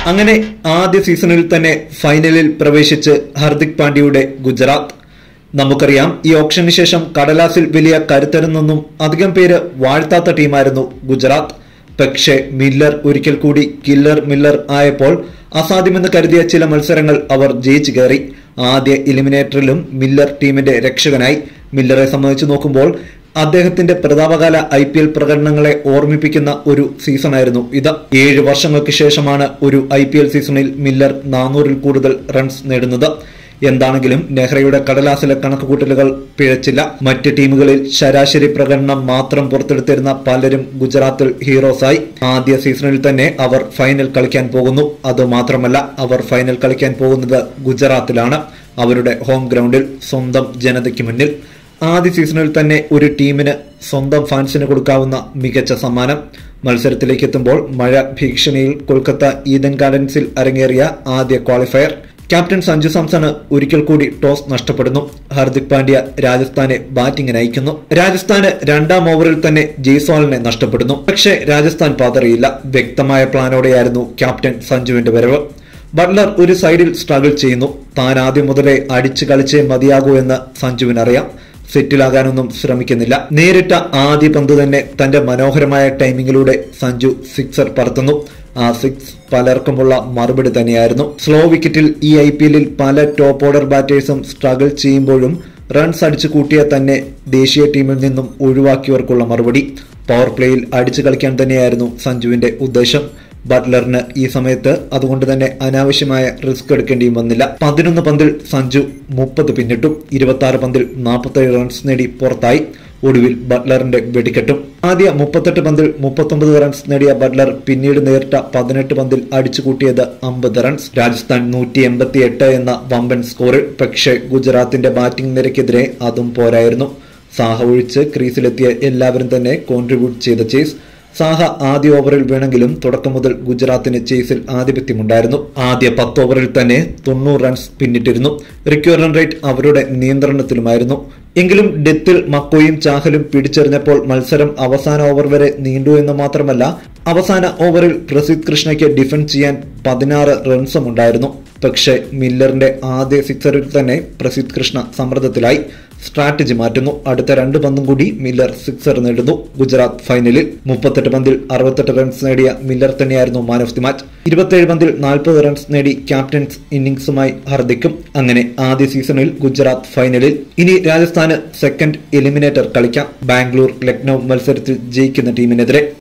അങ്ങനെ ആദ്യ സീസണിൽ തന്നെ ഫൈനലിൽ പ്രവേശിച്ച് ഹർദിക് പാണ്ഡ്യയുടെ ഗുജറാത്ത്. നമുക്കറിയാം, ഈ ഓപ്ഷന് ശേഷം കടലാസിൽ വലിയ കരുത്തരുന്നൊന്നും അധികം പേര് വാഴ്ത്താത്ത ടീമായിരുന്നു ഗുജറാത്ത്. പക്ഷേ മില്ലർ ഒരിക്കൽ കൂടി കില്ലർ മില്ലർ ആയപ്പോൾ അസാധ്യമെന്ന് കരുതിയ ചില മത്സരങ്ങൾ അവർ ജയിച്ചു കയറി. ആദ്യ എലിമിനേറ്ററിലും മില്ലർ ടീമിന്റെ രക്ഷകനായി. മില്ലറെ സംബന്ധിച്ച് നോക്കുമ്പോൾ അദ്ദേഹത്തിന്റെ പ്രതാപകാല IPL പ്രകടനങ്ങളെ ഓർമ്മിപ്പിക്കുന്ന ഒരു സീസണായിരുന്നു ഇത്. 7 വർഷങ്ങൾക്ക് ശേഷമാണ് ഒരു IPL സീസണിൽ മില്ലർ 400-ൽ കൂടുതൽ റൺസ് നേടുന്നത്. എന്താണെങ്കിലും നെഹ്റയുടെ കടലാസിലെ കണക്കുകൂട്ടലുകൾ പിഴച്ചില്ല. മറ്റ് ടീമുകളിൽ ശരാശരി പ്രകടനം മാത്രം പുറത്തെടുത്തിരുന്ന പലരും ഗുജറാത്തിൽ ഹീറോസായി. ആദ്യ സീസണിൽ തന്നെ അവർ ഫൈനൽ കളിക്കാൻ പോകുന്നു. അതുമാത്രമല്ല, അവർ ഫൈനൽ കളിക്കാൻ പോകുന്നത് ഗുജറാത്തിലാണ്, അവരുടെ ഹോം ഗ്രൗണ്ടിൽ, സ്വന്തം ജനതയ്ക്ക് മുന്നിൽ. ആദ്യ സീസണിൽ തന്നെ ഒരു ടീമിന് സ്വന്തം ഫാൻസിന് കൊടുക്കാവുന്ന മികച്ച സമ്മാനം. മത്സരത്തിലേക്ക് എത്തുമ്പോൾ മഴ ഭീഷണിയിൽ കൊൽക്കത്ത ഈഡൻ ഗാർഡൻസിൽ അരങ്ങേറിയ ആദ്യ ക്വാളിഫയർ. ക്യാപ്റ്റൻ സഞ്ജു സാംസണ് ഒരിക്കൽ കൂടി ടോസ് നഷ്ടപ്പെടുന്നു. ഹർദിക് പാണ്ഡ്യ രാജസ്ഥാനെ ബാറ്റിംഗിന് അയക്കുന്നു. രാജസ്ഥാന് 2ാം ഓവറിൽ തന്നെ ജയ്സ്വാളിനെ നഷ്ടപ്പെടുന്നു. പക്ഷേ രാജസ്ഥാൻ പാതറിയില്ല. വ്യക്തമായ പ്ലാനോടെയായിരുന്നു ക്യാപ്റ്റൻ സഞ്ജുവിന്റെ വരവ്. ബട്ട്ലർ ഒരു സൈഡിൽ സ്ട്രഗിൾ ചെയ്യുന്നു. താൻ ആദ്യം മുതലേ അടിച്ചു കളിച്ചേ മതിയാകൂ എന്ന് സഞ്ജുവിനറിയാം. സെറ്റിലാകാനൊന്നും ശ്രമിക്കുന്നില്ല. നേരിട്ട ആദ്യ പന്ത് തന്നെ തന്റെ മനോഹരമായ ടൈമിങ്ങിലൂടെ സഞ്ജു സിക്സർ പറത്തുന്നു. ആ സിക്സ് പലർക്കുമുള്ള മറുപടി തന്നെയായിരുന്നു. സ്ലോ വിക്കറ്റിൽ ഈ IPLൽ പല ടോപ്പ് ഓർഡർ ബാറ്റേഴ്സും സ്ട്രഗിൾ ചെയ്യുമ്പോഴും റൺസ് അടിച്ചു കൂട്ടിയ തന്നെ ദേശീയ ടീമിൽ നിന്നും ഒഴിവാക്കിയവർക്കുള്ള മറുപടി. പവർ പ്ലേയിൽ അടിച്ചു കളിക്കാൻ തന്നെയായിരുന്നു സഞ്ജുവിന്റെ ഉദ്ദേശം. ബട്ട്ലറിന് ഈ സമയത്ത് അതുകൊണ്ട് തന്നെ അനാവശ്യമായ റിസ്ക് എടുക്കേണ്ടിയും വന്നില്ല. 11 പന്തിൽ സഞ്ജു 30 പിന്നിട്ടു. 26 പന്തിൽ 47 റൺസ് നേടി പുറത്തായി. ഒടുവിൽ ബട്ട്ലറിന്റെ വെടിക്കെട്ടും. ആദ്യ 38 പന്തിൽ 39 റൺസ് നേടിയ ബട്ട്ലർ പിന്നീട് നേരിട്ട 18 പന്തിൽ അടിച്ചുകൂട്ടിയത് 50 റൺസ്. രാജസ്ഥാൻ 188 എന്ന വമ്പൻ സ്കോറിൽ. പക്ഷേ ഗുജറാത്തിന്റെ ബാറ്റിംഗ് നിരക്കെതിരെ അതും പോരായിരുന്നു. സാഹ ഒഴിച്ച് ക്രീസിലെത്തിയ എല്ലാവരും തന്നെ കോൺട്രിബ്യൂട്ട് ചെയ്ത ചേസ്. സാഹ ആദ്യ ഓവറിൽ വീണെങ്കിലും തുടക്കം മുതൽ ഗുജറാത്തിന് ചേസിൽ ആധിപത്യമുണ്ടായിരുന്നു. ആദ്യ 10 ഓവറിൽ തന്നെ 90 റൺസ് പിന്നിട്ടിരുന്നു. റിക്വയർ റൺ റേറ്റ് അവരുടെ നിയന്ത്രണത്തിലുമായിരുന്നു. എങ്കിലും ഡെത്തിൽ മക്കോയും ചാഹലും പിടിച്ചെറിഞ്ഞപ്പോൾ മത്സരം അവസാന ഓവർ വരെ നീണ്ടു എന്ന് മാത്രമല്ല, അവസാന ഓവറിൽ പ്രസിദ്ധ് കൃഷ്ണയ്ക്ക് ഡിഫൻഡ് ചെയ്യാൻ 16 റൺസും ഉണ്ടായിരുന്നു. പക്ഷേ മില്ലറിന്റെ ആദ്യ സിക്സറിൽ തന്നെ പ്രസിദ്ധ് കൃഷ്ണ സമ്മർദ്ദത്തിലായി. സ്ട്രാറ്റജി മാറ്റുന്നു. അടുത്ത 2 പന്തും കൂടി മില്ലർ സിക്സർ നേടുന്നു. ഗുജറാത്ത് ഫൈനലിൽ 38 പന്തിൽ 68 റൺസ് നേടിയ മില്ലർ തന്നെയായിരുന്നു മാൻ ഓഫ് ദി മാച്ച്. 27 പന്തിൽ 40 റൺസ് നേടി ക്യാപ്റ്റൻസ് ഇന്നിംഗ്സുമായി ഹർദിക്കും. അങ്ങനെ ആദ്യ സീസണിൽ ഗുജറാത്ത് ഫൈനലിൽ. ഇനി രാജസ്ഥാന് സെക്കൻഡ് എലിമിനേറ്റർ കളിക്കാം. ബാംഗ്ലൂർ ലക്നൌ മത്സരത്തിൽ ജയിക്കുന്ന ടീമിനെതിരെ.